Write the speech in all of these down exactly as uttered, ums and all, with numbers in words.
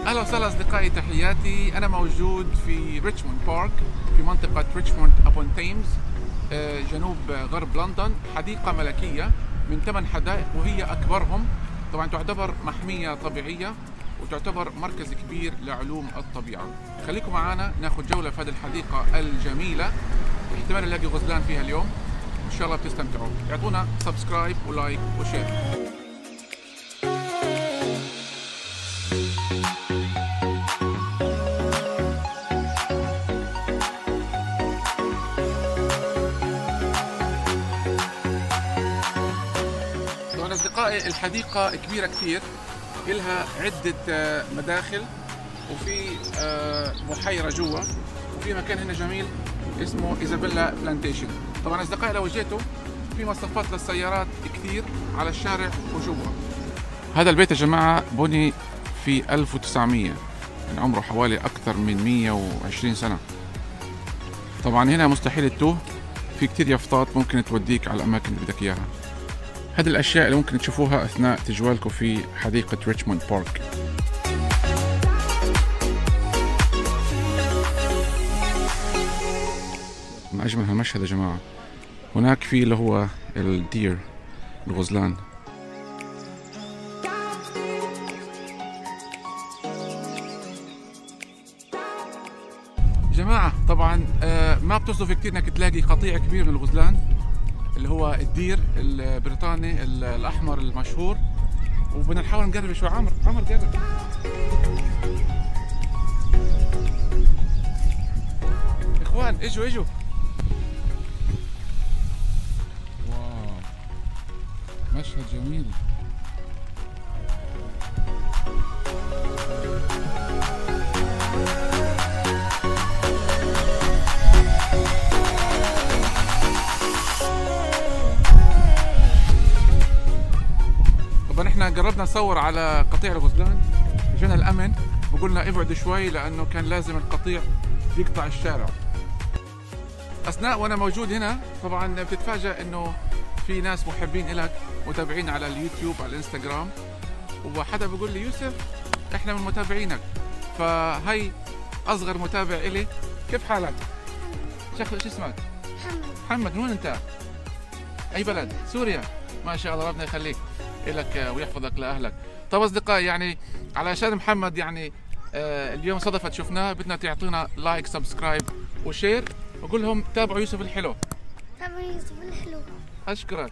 اهلا وسهلا اصدقائي، تحياتي. انا موجود في ريتشموند بارك في منطقة ريتشموند ابون تيمز جنوب غرب لندن. حديقة ملكية من ثمان حدائق وهي اكبرهم. طبعا تعتبر محمية طبيعية وتعتبر مركز كبير لعلوم الطبيعة. خليكم معنا ناخذ جولة في هذه الحديقة الجميلة، احتمال نلاقي غزلان فيها اليوم، ان شاء الله بتستمتعوا. اعطونا سبسكرايب ولايك وشير. طبعا اصدقائي الحديقة كبيرة كثير، إلها عدة مداخل وفي بحيرة جوا، وفي مكان هنا جميل اسمه إيزابيلا بلانتيشن. طبعا اصدقائي لو جيتوا في مصفات للسيارات كثير على الشارع وجوا. هذا البيت يا جماعة بني في ألف وتسعمية، يعني عمره حوالي أكثر من مية وعشرين سنة. طبعا هنا مستحيل تتوه، في كثير يافطات ممكن توديك على الأماكن اللي بدك إياها. هذه الأشياء اللي ممكن تشوفوها أثناء تجوالكم في حديقة ريتشموند بارك. من أجمل هالمشهد يا جماعة. هناك في اللي هو الدير، الغزلان. جماعة طبعا ما بتصدف كتير انك تلاقي قطيع كبير من الغزلان اللي هو الدير البريطاني الأحمر المشهور، وبدنا نحاول نقرب شوي. عمر عمر قرب. إخوان اجوا اجوا. واو مشهد جميل. طبعا احنا قربنا نصور على قطيع الغزلان، اجانا الامن وقلنا ابعدوا شوي لانه كان لازم القطيع يقطع الشارع. اثناء وانا موجود هنا طبعا بتتفاجأ انه في ناس محبين إلك متابعين على اليوتيوب على الانستغرام، وحدا بيقول لي يوسف احنا من متابعينك، فهي اصغر متابع إلي. كيف حالك؟ شو اسمك؟ محمد. محمد من وين انت؟ اي بلد؟ سوريا. ما شاء الله ربنا يخليك لك ويحفظك لاهلك. طب اصدقائي يعني علشان محمد يعني آه اليوم صدفت شفناه، بدنا تعطينا لايك سبسكرايب وشير، وقول لهم تابعوا يوسف الحلو. تابعوا يوسف الحلو. اشكرك.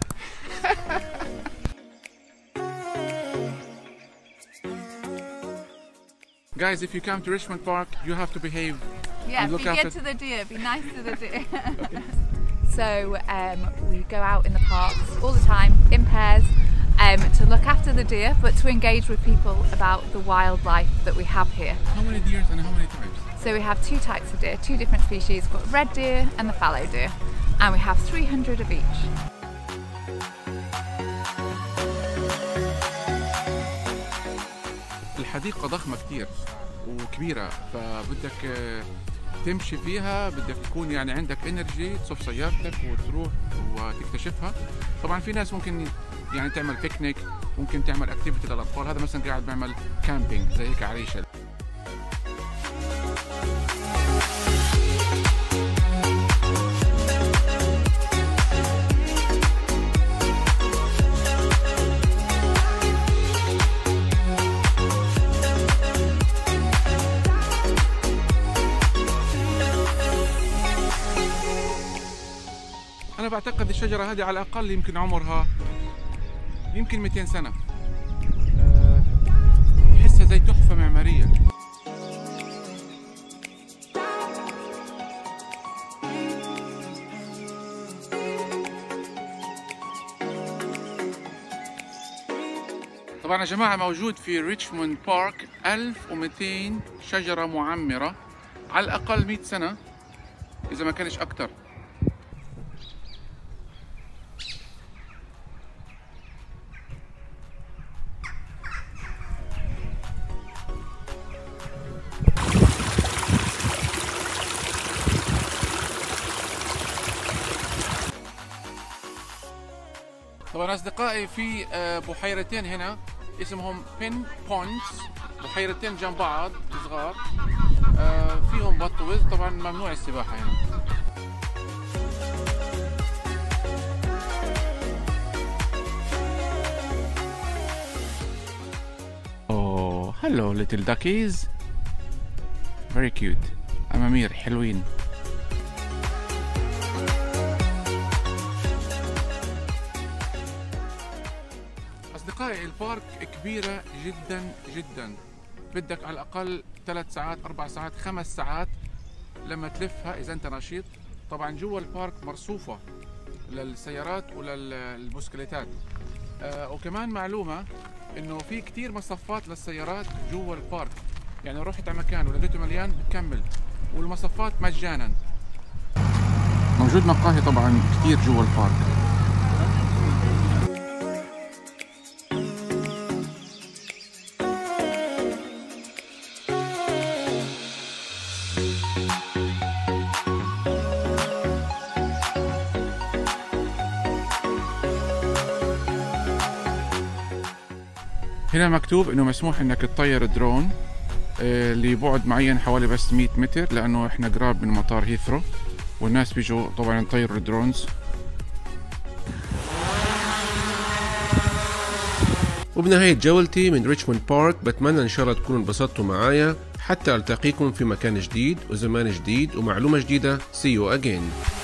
Guys, if you come to Richmond Park, you have to behave. Yeah, and look be after... good to the deer, be nice to the deer. So um, we go out in the parks all the time in pairs um, to look after the deer, but to engage with people about the wildlife that we have here. How many deer and how many types? So we have two types of deer, two different species. We've got red deer and the fallow deer, and we have three hundred of each. الحديقة ضخمة كتير وكبيرة، فبدك تمشي فيها، بدك تكون يعني عندك انرجي تصف سيارتك وتروح وتكتشفها. طبعا في ناس ممكن يعني تعمل بيكنيك، ممكن تعمل اكتيفيتي للاطفال. هذا مثلا قاعد بيعمل كامبينج زي هيك عريشه. أنا بعتقد الشجرة هذه على الأقل يمكن عمرها يمكن مئتين سنة. بحسها زي تحفة معمارية. طبعا يا جماعة موجود في ريتشموند بارك ألف ومئتين شجرة معمرة، على الأقل مئة سنة إذا ما كانش أكتر. طبعا اصدقائي في بحيرتين هنا اسمهم بين بوندز، بحيرتين جنب بعض صغار، آه فيهم بط ووز. طبعا ممنوع السباحة هنا. Oh, hello little duckies. Very cute. أمامير حلوين. أصدقائي البارك كبيرة جدا جدا، بدك على الأقل ثلاث ساعات أربع ساعات خمس ساعات لما تلفها إذا أنت نشيط. طبعا جوا البارك مرصوفة للسيارات وللبسكليتات. آه وكمان معلومة إنه في كتير مصفات للسيارات جوا البارك، يعني رحت على مكان ولقيته مليان بتكمل، والمصفات مجانا. موجود مقاهي طبعا كتير جوا البارك. هنا مكتوب انه مسموح انك تطير درون لبعد معين حوالي بس مية متر، لانه احنا قراب من مطار هيثرو والناس بيجوا طبعا يطيروا الدرونز. وبنهاية جولتي من ريتشموند بارك بتمنى ان شاء الله تكونوا انبسطتوا معايا، حتى التقيكم في مكان جديد وزمان جديد ومعلومة جديدة. See you again.